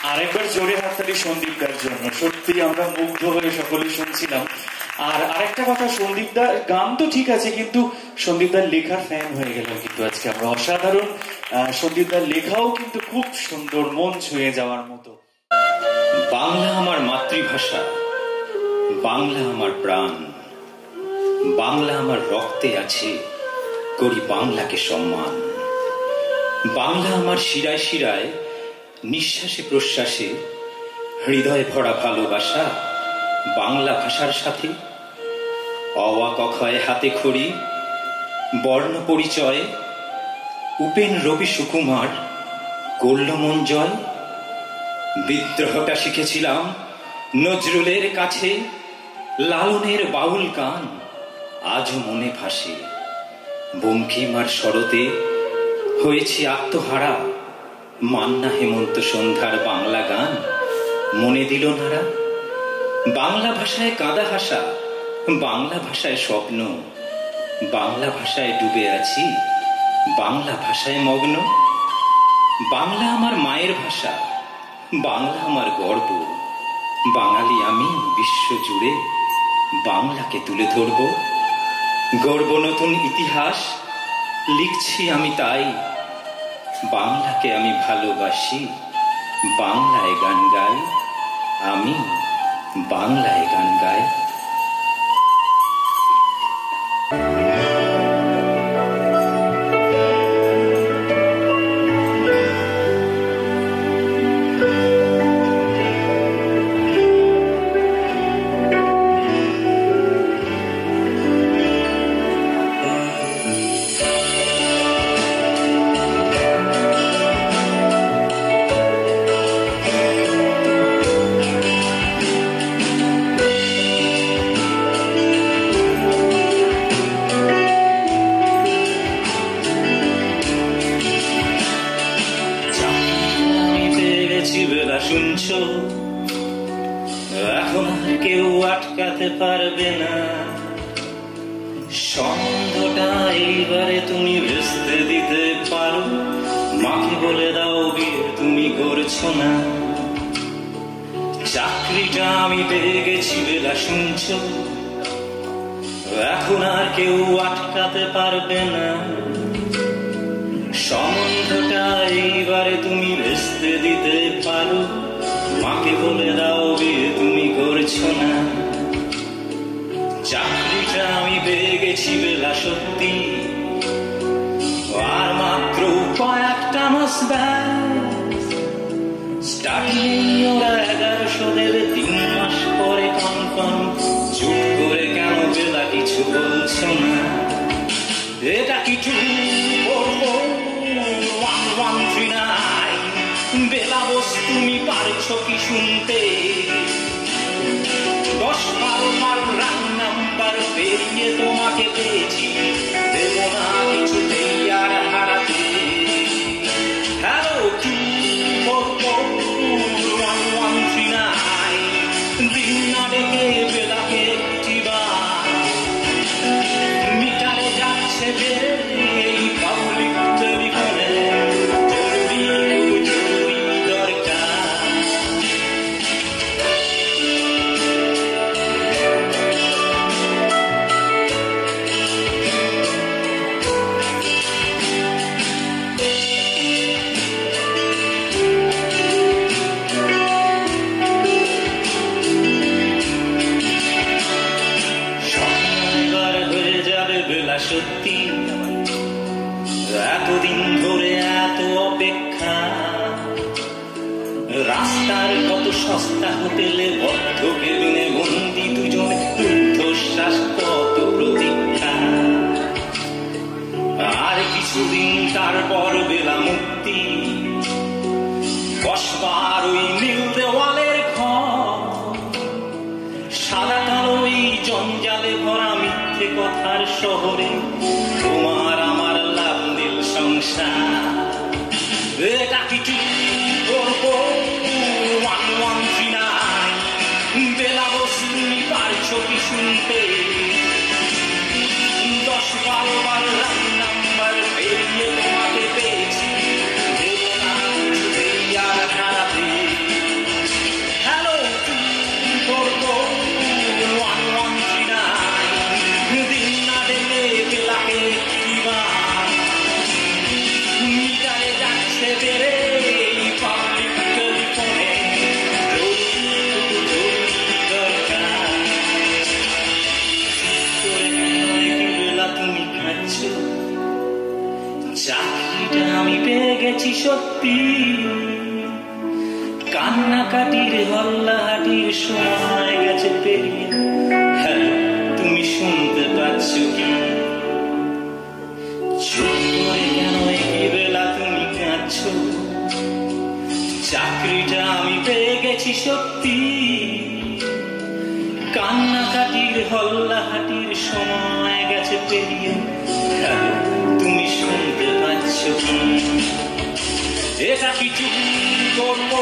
আরেকবার জোরে হাততালি সন্দীপদার জন্য। সত্যি আমরা মুগ্ধ হয়ে সকলে শুনছিলাম। আর আরেকটা কথা, সন্দীপদার গান তো ঠিক আছে, কিন্তু সন্দীপদার লেখার ফ্যান হয়ে গেলাম কিন্তু আজকে আমরা। অসাধারণ। সন্দীপদার লেখাও কিন্তু খুব সুন্দর, মন ছুঁয়ে যাওয়ার মতো। বাংলা আমার মাতৃভাষা, বাংলা আমার প্রাণ, বাংলা আমার রক্তে আছে, করি বাংলাকে সম্মান। বাংলা আমার শিরায় শিরায়, নিঃশ্বাসে প্রশ্বাসে, হৃদয়ে ভরা ভালোবাসা বাংলা ভাষার সাথে। অওয়া কখয় হাতে খড়ি, বর্ণ পরিচয়, উপেন রবি সুকুমার করল মন জয়। বিদ্রোহটা শিখেছিলাম নজরুলের কাছে, লালনের বাউল গান আজও মনে ভাসে। বঙ্কিমার শরতে হয়েছি আত্মহারা, মান্না হেমন্ত সন্ধ্যার বাংলা গান মনে দিল নারা। বাংলা ভাষায় কাঁদা হাসা, বাংলা ভাষায় স্বপ্ন, বাংলা ভাষায় ডুবে আছি, বাংলা ভাষায় মগ্ন। বাংলা আমার মায়ের ভাষা, বাংলা আমার গর্ব, বাঙালি আমি বিশ্ব জুড়ে বাংলাকে তুলে ধরব। গর্ব নতুন ইতিহাস লিখছি আমি তাই, বাংলাকে আমি ভালোবাসি, বাংলায় গান গাই, আমি বাংলায় গান গাই। শুনছো এখন কেউ আটকাতে পারবে না, সম্বন্ধটা এইবারে তুমি ভেস্তে দিতে পারো। মাকে বলে দাও বিয়ে তুমি করছো না। চাকরিটা আমি পেয়ে গেছি বেলা শুনছো, এখন আর কেউ আটকাতে পারবে না, সম্বন্ধটা এইবারে তুমি ভেস্তে দিতে পারো। মাকে বলে দাও বিয়ে তুমি করছো না। চাকরিটা আমি পেয়ে গেছি বেলা সত্যি, আর মাত্র কয়েকটা মাস স্টার্টিং ওরা 1100 দেবে, 3 মাস পরে কনফার্ম। চুপ করে কেন বেলা কিছু বলছো না? এটা কিছু করবো 1139 বেলা বস, তুমি পারছো কি শুনতে? 10-12 রাং নাম্বার পেরিয়ে তোমাকে পেয়েছি, দেব না কিছুতেই আর হারাতে। হ্যালো কি করবো 1139 দিন না ডেকে বেলাকে একটিবার মিটারে যাচ্ছে যে এই পাবলিক টেলিফোনে। সত্যি এতদিন ধরে এত অপেক্ষা, রাস্তার কত সস্তা হোটেলে বদ্ধ কেবিনে বন্দি দুজনে, রুদ্ধশ্বাস কত প্রতীক্ষা। আর কিছুদিন তারপর বেলা মুক্তি, বসবার ওই নীল দেওয়ালের ঘর, সাদা কালো এই জঞ্জালে ভরা মিথ্যে কথার শহরে তোমার আমার লাল নীল সংসার। এটা কিছু করবো 1139 বেলা বস, তুমি পারছো কি শুনতে? 10-12 রাং নাম্বার পেরিয়ে তোমাকে পেয়েছি, দেব না কিছুতেই আর হারাতে। সত্যি কান্নাকাটির হল্লাহাটির সময় গেছে পেরিয়ে। হ্যালো, তুমি শুনতে পাচ্ছ কি? চুপ করে কেন এই বেলা তুমি কাঁদছো? চাকরিটা আমি পেয়ে গেছি সত্যি কান্নাকাটির হল্লাহাটির সময় গেছে পেরিয়ে। হ্যালো, তুমি শুনতে পাচ্ছ কি? এটা কিছু করবো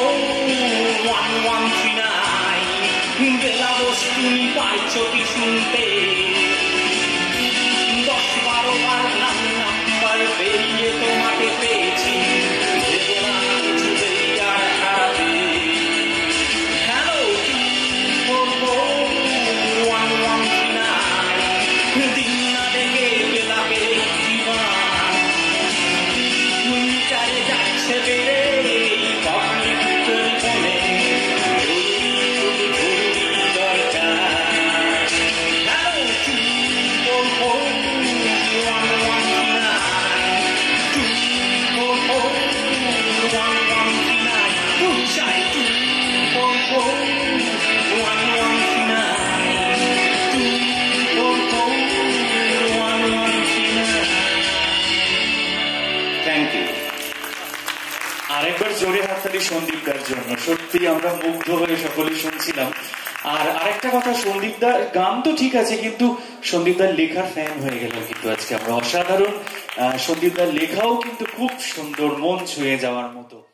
1139 বেলা দোষ তুমি পাইছ কি শুনতে? 10-12 বার নাম্বার বেরিয়ে তোমাকে পেয়েছি, দেবো না কিছু আর হারাতে। হ্যালো, কি করবো 1139 দিন না দেখে বেলাকে জীবন মিটারে যাচ্ছে বেড়ে পাবলিক টেলিফোনে দরকার। হ্যালো, কি করবো 1139 কি করবো 1139 বুঝাই কি করবো 1139 কি করবো 1139। Thank you. আরেকবার জোরে হাততালি সন্দীপদার জন্য। সত্যি আমরা মুগ্ধ হয়ে সকলে শুনছিলাম। আর আরেকটা কথা, সন্দীপদার গান তো ঠিক আছে, কিন্তু সন্দীপদার লেখার ফ্যান হয়ে গেলাম কিন্তু আজকে আমরা। অসাধারণ। সন্দীপদার লেখাও কিন্তু খুব সুন্দর, মন ছুঁয়ে যাওয়ার মতো।